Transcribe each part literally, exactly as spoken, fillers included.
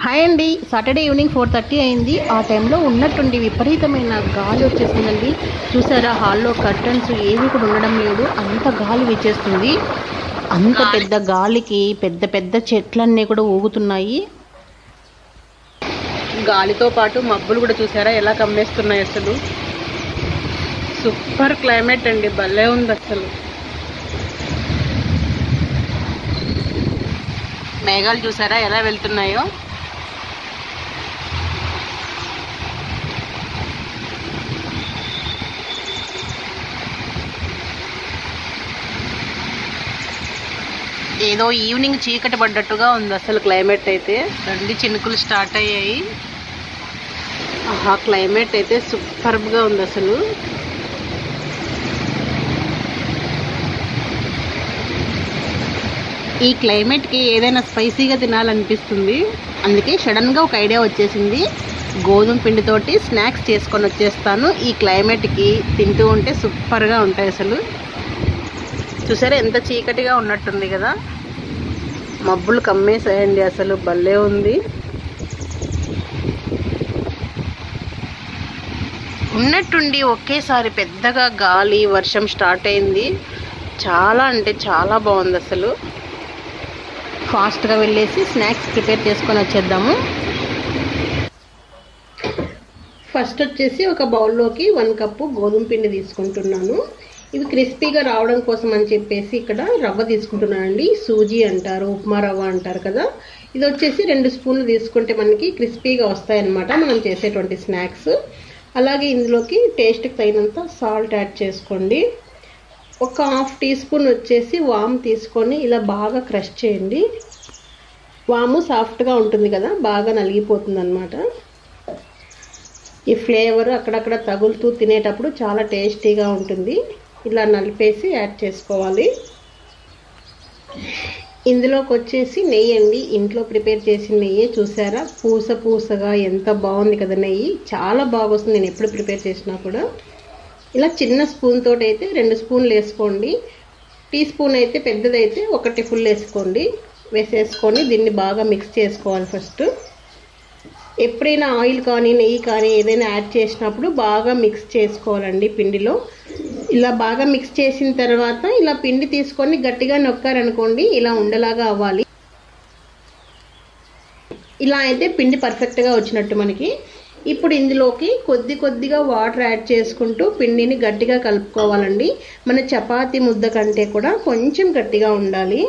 Hi అండి. Saturday evening four thirty అయింది. ఆ టైంలో ఉన్నట్టుండి విపరీతమైన గాలి వచ్చేసిందండి. చూసారా, హాల్లో కర్టన్స్ ఏవి కూడా ఉండడం లేదు, అంత గాలి వీచేస్తుంది. అంత పెద్ద గాలికి పెద్ద పెద్ద చెట్లన్నీ కూడా ఊగుతున్నాయి. గాలితో పాటు మబ్బులు కూడా చూసారా ఎలా కమ్మేస్తున్నాయి. అసలు సూపర్ క్లైమేట్ అండి, భలే ఉంది అసలు. మేఘాలు చూసారా ఎలా వెళ్తున్నాయో. ఏదో ఈవినింగ్ చీకటి పడ్డట్టుగా ఉంది అసలు క్లైమేట్ అయితే. రండి, చినుకులు స్టార్ట్ అయ్యాయి. ఆహా, క్లైమేట్ అయితే సూపర్గా ఉంది అసలు. ఈ క్లైమేట్కి ఏదైనా స్పైసీగా తినాలనిపిస్తుంది. అందుకే సడన్గా ఒక ఐడియా వచ్చేసింది, గోధుమ పిండితోటి స్నాక్స్ చేసుకొని వచ్చేస్తాను. ఈ క్లైమేట్కి తింటూ ఉంటే సూపర్గా ఉంటాయి అసలు. చూసారా ఎంత చీకటిగా ఉన్నట్టుంది కదా, మబ్బులు కమ్మేసాయండి, అసలు భలే ఉంది. ఉన్నట్టుండి ఒకేసారి పెద్దగా గాలి వర్షం స్టార్ట్ అయింది. చాలా అంటే చాలా బాగుంది అసలు. ఫాస్ట్గా వెళ్ళేసి స్నాక్స్ ప్రిపేర్ చేసుకొని వచ్చేద్దాము. ఫస్ట్ వచ్చేసి ఒక బౌల్లోకి వన్ కప్పు గోధుమ పిండి తీసుకుంటున్నాను. ఇవి క్రిస్పీగా రావడం కోసం అని చెప్పేసి ఇక్కడ రవ్వ తీసుకుంటున్నానండి. సూజీ అంటారు, ఉప్మా రవ్వ అంటారు కదా. ఇది వచ్చేసి రెండు స్పూన్లు తీసుకుంటే మనకి క్రిస్పీగా వస్తాయన్నమాట మనం చేసేటువంటి స్నాక్స్. అలాగే ఇందులోకి టేస్ట్కి తగినంత సాల్ట్ యాడ్ చేసుకోండి. ఒక హాఫ్ టీ స్పూన్ వచ్చేసి వాము తీసుకొని ఇలా బాగా క్రష్ చేయండి. వాము సాఫ్ట్గా ఉంటుంది కదా, బాగా నలిగిపోతుంది అన్నమాట. ఈ ఫ్లేవర్ అక్కడక్కడ తగులుతూ తినేటప్పుడు చాలా టేస్టీగా ఉంటుంది. ఇలా నలిపేసి యాడ్ చేసుకోవాలి. ఇందులోకి వచ్చేసి నెయ్యి అండి, ఇంట్లో ప్రిపేర్ చేసిన నెయ్యి. చూసారా పూస పూసగా ఎంత బాగుంది కదా నెయ్యి, చాలా బాగా వస్తుంది. నేను ఎప్పుడు ప్రిపేర్ చేసినా కూడా ఇలా చిన్న స్పూన్ తోటి అయితే రెండు స్పూన్లు వేసుకోండి. టీ స్పూన్ అయితే పెద్దదైతే ఒకటి ఫుల్ వేసుకోండి. వేసేసుకొని దీన్ని బాగా మిక్స్ చేసుకోవాలి. ఫస్ట్ ఎప్పుడైనా ఆయిల్ కానీ నెయ్యి కానీ ఏదైనా యాడ్ చేసినప్పుడు బాగా మిక్స్ చేసుకోవాలండి పిండిలో. ఇలా బాగా మిక్స్ చేసిన తర్వాత ఇలా పిండి తీసుకొని గట్టిగా నొక్కారనుకోండి, ఇలా ఉండలాగా అవ్వాలి. ఇలా అయితే పిండి పర్ఫెక్ట్గా వచ్చినట్టు మనకి. ఇప్పుడు ఇందులోకి కొద్ది కొద్దిగా వాటర్ యాడ్ చేసుకుంటూ పిండిని గట్టిగా కలుపుకోవాలండి. మన చపాతీ ముద్ద కంటే కూడా కొంచెం గట్టిగా ఉండాలి.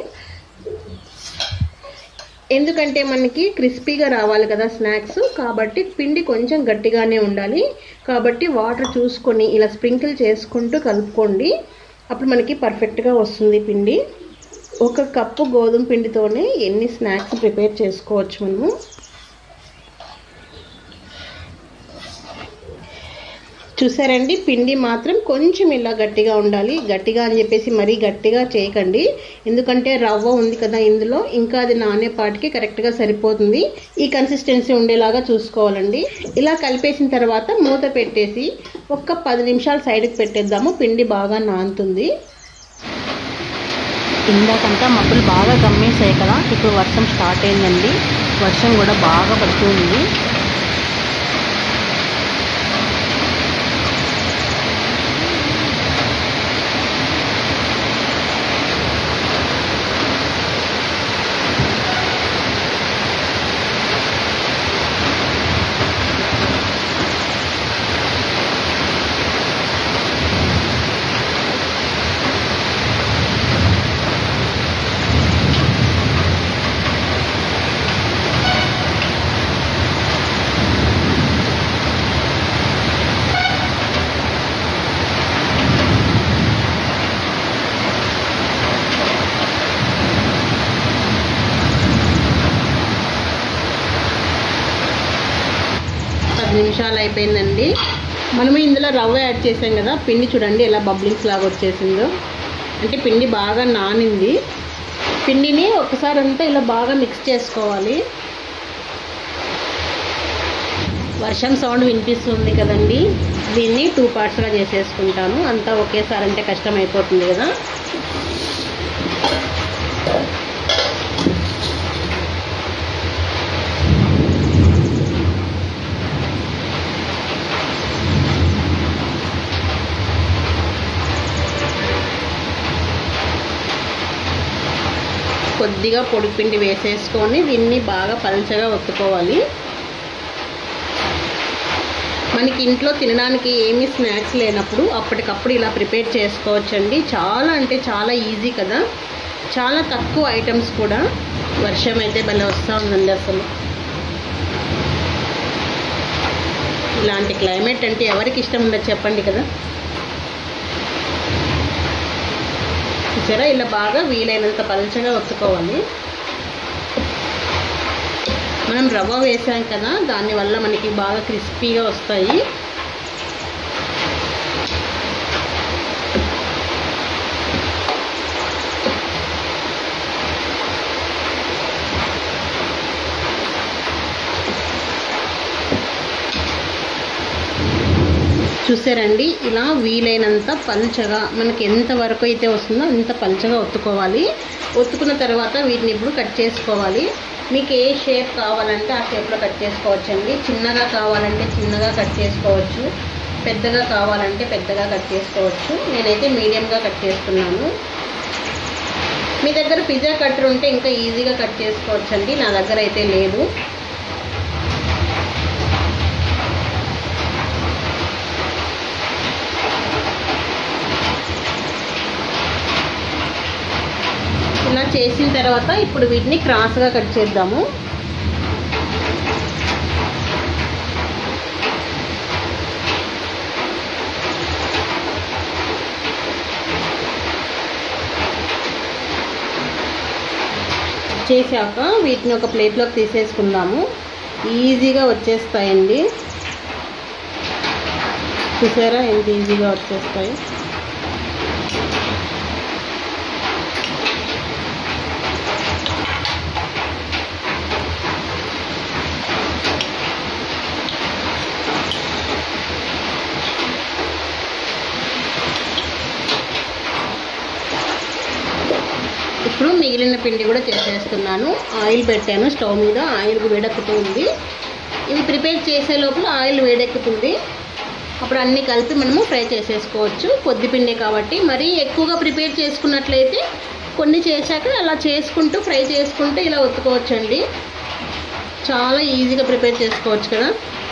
ఎందుకంటే మనకి క్రిస్పీగా రావాలి కదా స్నాక్స్, కాబట్టి పిండి కొంచెం గట్టిగానే ఉండాలి. కాబట్టి వాటర్ చూసుకొని ఇలా స్ప్రింకిల్ చేసుకుంటూ కలుపుకోండి, అప్పుడు మనకి పర్ఫెక్ట్గా వస్తుంది పిండి. ఒక కప్పు గోధుమ పిండితోనే ఎన్ని స్నాక్స్ ప్రిపేర్ చేసుకోవచ్చు మనము. చూసారండి, పిండి మాత్రం కొంచెం ఇలా గట్టిగా ఉండాలి. గట్టిగా అని చెప్పేసి మరీ గట్టిగా చేయకండి, ఎందుకంటే రవ్వ ఉంది కదా ఇందులో, ఇంకా అది నానేపాటికి కరెక్ట్గా సరిపోతుంది. ఈ కన్సిస్టెన్సీ ఉండేలాగా చూసుకోవాలండి. ఇలా కలిపేసిన తర్వాత మూత పెట్టేసి ఒక్క పది నిమిషాలు సైడ్కి పెట్టేద్దాము, పిండి బాగా నానుతుంది. ఇందాకంతా మబ్బులు బాగా గమ్మేసాయి కదా, ఇప్పుడు వర్షం స్టార్ట్ అయిందండి. వర్షం కూడా బాగా పడుతుంది. నిమిషాలు అయిపోయిందండి. మనము ఇందులో రవ్వ యాడ్ చేసాం కదా, పిండి చూడండి ఎలా బబ్లింగ్స్ లాగా వచ్చేసిందో, అంటే పిండి బాగా నానింది. పిండిని ఒకసారి అంతా ఇలా బాగా మిక్స్ చేసుకోవాలి. వర్షం సౌండ్ వినిపిస్తుంది కదండి, దీన్ని టూ పార్ట్స్గా చేసేసుకుంటాను. అంతా ఒకేసారి అంటే కష్టం అయిపోతుంది కదా. కొద్దిగా పొడిపిండి వేసేసుకొని దీన్ని బాగా పల్చగా ఒత్తుకోవాలి. మనకి ఇంట్లో తినడానికి ఏమీ స్నాక్స్ లేనప్పుడు అప్పటికప్పుడు ఇలా ప్రిపేర్ చేసుకోవచ్చండి. చాలా అంటే చాలా ఈజీ కదా, చాలా తక్కువ ఐటమ్స్ కూడా. వర్షం అయితే భలే వస్తూ ఉందండి అసలు. ఇలాంటి క్లైమేట్ అంటే ఎవరికి ఇష్టం ఉండదు చెప్పండి కదా. చూసారా, ఇలా బాగా వీలైనంత పలుచగా ఒత్తుకోవాలి. మనం రవ్వ వేసాం కదా, దానివల్ల మనకి బాగా క్రిస్పీగా వస్తాయి. చూసారండి, ఇలా వీలైనంత పల్చగా మనకి ఎంత వరకు అయితే వస్తుందో అంత పల్చగా ఒత్తుకోవాలి. ఒత్తుకున్న తర్వాత వీటిని ఇప్పుడు కట్ చేసుకోవాలి. మీకు ఏ షేప్ కావాలంటే ఆ షేప్లో కట్ చేసుకోవచ్చండి. చిన్నగా కావాలంటే చిన్నగా కట్ చేసుకోవచ్చు, పెద్దగా కావాలంటే పెద్దగా కట్ చేసుకోవచ్చు. నేనైతే మీడియంగా కట్ చేస్తున్నాను. మీ దగ్గర పిజ్జా కట్టర్ ఉంటే ఇంకా ఈజీగా కట్ చేసుకోవచ్చండి. నా దగ్గర అయితే లేదు. ఇలా చేసిన తర్వాత ఇప్పుడు వీటిని క్రాస్గా కట్ చేద్దాము. చేశాక వీటిని ఒక ప్లేట్లోకి తీసేసుకుందాము. ఈజీగా వచ్చేస్తాయండి. చూసారా ఎంత ఈజీగా వచ్చేస్తాయి. ఇప్పుడు మిగిలిన పిండి కూడా చేసేస్తున్నాను. ఆయిల్ పెట్టాను స్టవ్ మీద, ఆయిల్ వేడెక్కుతూ ఉంది. ఇవి ప్రిపేర్ చేసే లోపల ఆయిల్ వేడెక్కుతుంది. అప్పుడు అన్నీ కలిపి మనము ఫ్రై చేసేసుకోవచ్చు. కొద్ది పిండి కాబట్టి మరీ ఎక్కువగా ప్రిపేర్ చేసుకున్నట్లయితే కొన్ని చేశాక అలా చేసుకుంటూ ఫ్రై చేసుకుంటూ ఇలా ఒత్తుకోవచ్చండి. చాలా ఈజీగా ప్రిపేర్ చేసుకోవచ్చు కదా.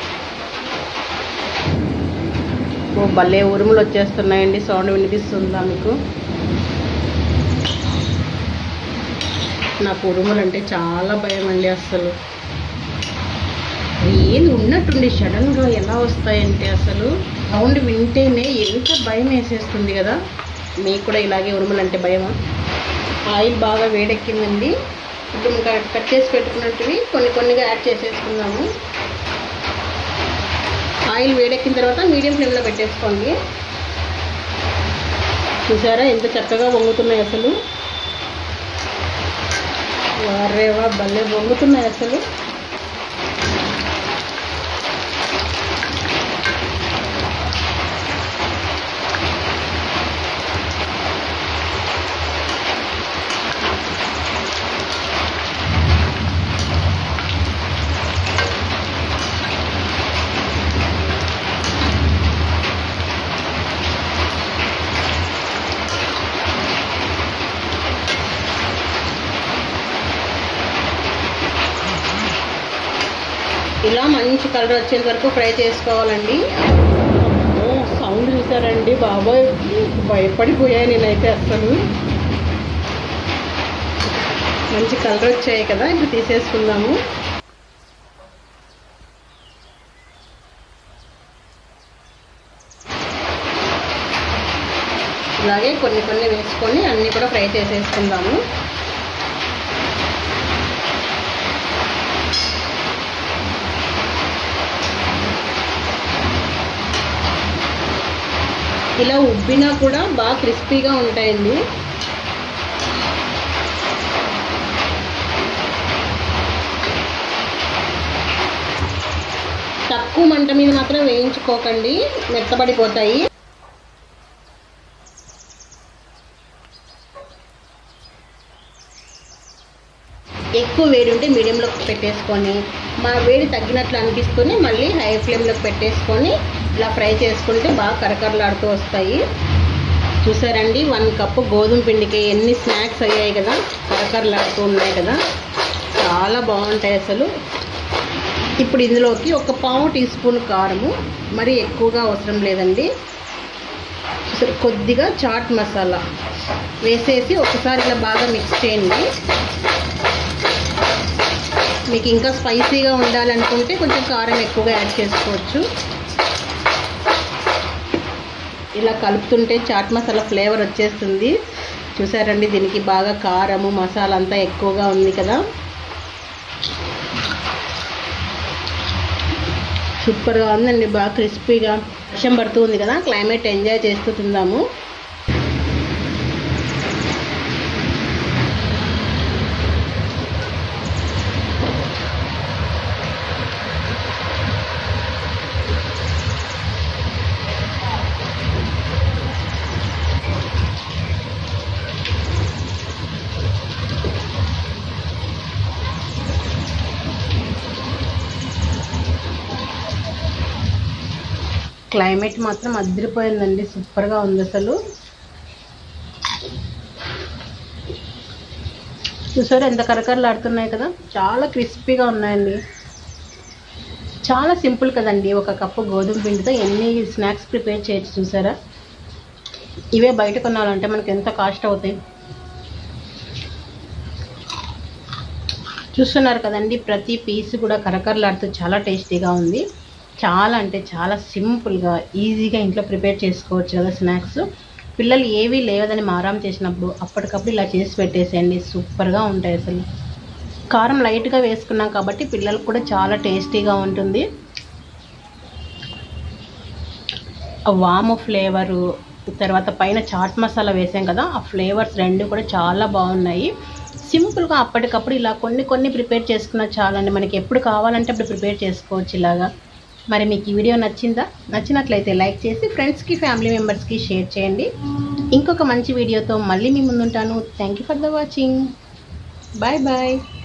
ఓ భలే ఉరుములు వచ్చేస్తున్నాయండి. సౌండ్ వినిపిస్తుందా మీకు? నాకు ఉరుములు అంటే చాలా భయం అండి. అసలు ఏది ఉన్నట్టుండి సడన్గా ఎలా వస్తాయంటే అసలు సౌండ్ వింటేనే ఎంత భయం వేసేస్తుంది కదా. మీకు కూడా ఇలాగే ఉరుములు అంటే భయమా? ఆయిల్ బాగా వేడెక్కిందండి. ఇప్పుడు ఇంకా కట్ చేసి పెట్టుకున్నట్టువి కొన్ని కొన్నిగా యాడ్ చేసేసుకుందాము. ఆయిల్ వేడెక్కిన తర్వాత మీడియం ఫ్లేమ్లో పెట్టేసుకోండి. చూసారా ఎంత చక్కగా వంగుతున్నాయి అసలు. వారేవా భలే వంగుతున్నాయి అసలు. ఇలా మంచి కలర్ వచ్చేంత వరకు ఫ్రై చేసుకోవాలండి. సౌండ్ చూసారండి బాబాయ్, భయపడిపోయాయి నేనైతే అసలు. మంచి కలర్ వచ్చాయి కదా, ఇప్పుడు తీసేసుకుందాము. ఇలాగే కొన్ని కొన్ని వేసుకొని అన్నీ కూడా ఫ్రై చేసేసుకుందాము. ఇలా ఉబ్బినా కూడా బాగా క్రిస్పీగా ఉంటాయండి. తక్కువ మంట మీద మాత్రం వేయించుకోకండి, మెత్తబడిపోతాయి. ఎక్కువ వేడి ఉంటే మీడియంలోకి పెట్టేసుకొని, మా వేడి తగ్గినట్లు అనిపిస్తూనే మళ్ళీ హై ఫ్లేమ్లోకి పెట్టేసుకొని ఇలా ఫ్రై చేసుకుంటే బాగా కరకరలాడుతూ వస్తాయి. చూసారండి, వన్ కప్పు గోధుమ పిండికి ఎన్ని స్నాక్స్ అయ్యాయి కదా, కరకరలాడుతూ ఉన్నాయి కదా, చాలా బాగుంటాయి అసలు. ఇప్పుడు ఇందులోకి ఒక పావు టీ స్పూన్ కారము, మరీ ఎక్కువగా అవసరం లేదండి. కొద్దిగా చాట్ మసాలా వేసేసి ఒకసారి ఇలా బాగా మిక్స్ చేయండి. మీకు ఇంకా స్పైసీగా ఉండాలనుకుంటే కొంచెం కారం ఎక్కువగా యాడ్ చేసుకోవచ్చు. ఇలా కలుపుతుంటే చాట్ మసాలా ఫ్లేవర్ వచ్చేస్తుంది. చూసారండి, దీనికి బాగా కారము మసాలా అంతా ఎక్కువగా ఉంది కదా, సూపర్గా ఉందండి. బాగా క్రిస్పీగా, వర్షం పడుతూ ఉంది కదా, క్లైమేట్ ఎంజాయ్ చేస్తూ తిందాము. క్లైమేట్ మాత్రం అదిరిపోయిందండి, సూపర్గా ఉంది అసలు. చూసారు ఎంత కరకరలాడుతున్నాయి కదా, చాలా క్రిస్పీగా ఉన్నాయండి. చాలా సింపుల్ కదండి, ఒక కప్పు గోధుమ పిండితో ఎన్ని స్నాక్స్ ప్రిపేర్ చేయొచ్చు. చూసారా, ఇవే బయట కొనాలంటే మనకి ఎంత కాస్ట్ అవుతాయి. చూస్తున్నారు కదండి, ప్రతి పీస్ కూడా కరకరలాడుతూ చాలా టేస్టీగా ఉంది. చాలా అంటే చాలా సింపుల్గా ఈజీగా ఇంట్లో ప్రిపేర్ చేసుకోవచ్చు కదా స్నాక్స్. పిల్లలు ఏవీ లేవదని మారం చేసినప్పుడు అప్పటికప్పుడు ఇలా చేసి పెట్టేసేయండి, సూపర్గా ఉంటాయి అసలు. కారం లైట్గా వేసుకున్నాం కాబట్టి పిల్లలకు కూడా చాలా టేస్టీగా ఉంటుంది. వాము ఫ్లేవరు, తర్వాత పైన చాట్ మసాలా వేసాం కదా, ఆ ఫ్లేవర్స్ రెండు కూడా చాలా బాగున్నాయి. సింపుల్గా అప్పటికప్పుడు ఇలా కొన్ని కొన్ని ప్రిపేర్ చేసుకున్నా చాలండి. మనకి ఎప్పుడు కావాలంటే అప్పుడు ప్రిపేర్ చేసుకోవచ్చు ఇలాగా. మరి మీకు ఈ వీడియో నచ్చిందా? నచ్చినట్లయితే లైక్ చేసి ఫ్రెండ్స్కి ఫ్యామిలీ మెంబర్స్కి షేర్ చేయండి. ఇంకొక మంచి వీడియోతో మళ్ళీ మీ ముందుంటాను. Thank you for the watching. Bye bye.